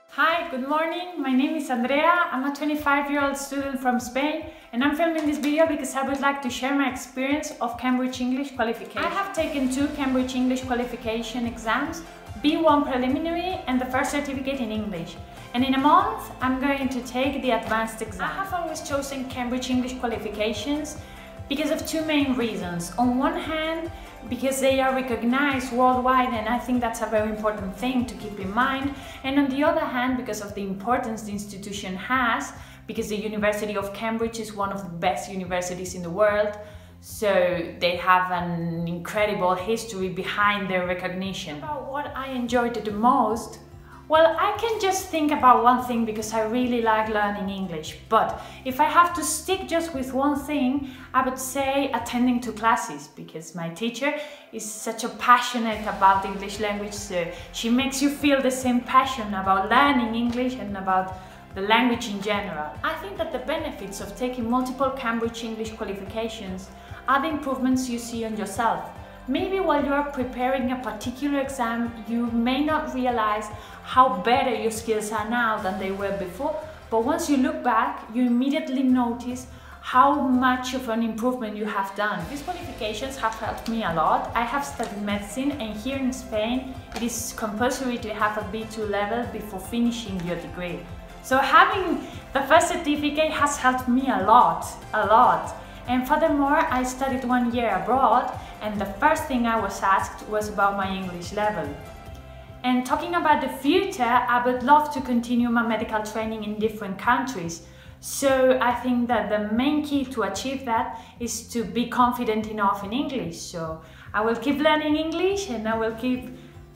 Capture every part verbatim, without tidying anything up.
Hi, good morning. My name is Andrea. I'm a twenty-five-year-old student from Spain, and I'm filming this video because I would like to share my experience of Cambridge English Qualifications. I have taken two Cambridge English Qualification exams, B one Preliminary and the first certificate in English. And in a month, I'm going to take the advanced exam. I have always chosen Cambridge English Qualifications because of two main reasons. On one hand, because they are recognized worldwide, and I think that's a very important thing to keep in mind. And on the other hand, because of the importance the institution has, because the University of Cambridge is one of the best universities in the world, so they have an incredible history behind their recognition. About what I enjoyed the most, well, I can just think about one thing because I really like learning English, but if I have to stick just with one thing, I would say attending to classes, because my teacher is such a passionate about English language, so she makes you feel the same passion about learning English and about the language in general. I think that the benefits of taking multiple Cambridge English qualifications are the improvements you see on yourself. Maybe while you are preparing a particular exam, you may not realize how better your skills are now than they were before, but once you look back, you immediately notice how much of an improvement you have done. These qualifications have helped me a lot. I have studied medicine, and here in Spain, it is compulsory to have a B two level before finishing your degree. So having the first certificate has helped me a lot, a lot. And furthermore, I studied one year abroad, and the first thing I was asked was about my English level. And talking about the future, I would love to continue my medical training in different countries. So I think that the main key to achieve that is to be confident enough in English. So I will keep learning English, and I will keep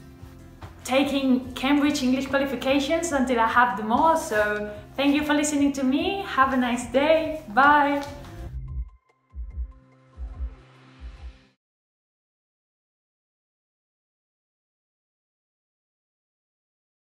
taking Cambridge English Qualifications until I have them all. So thank you for listening to me. Have a nice day. Bye.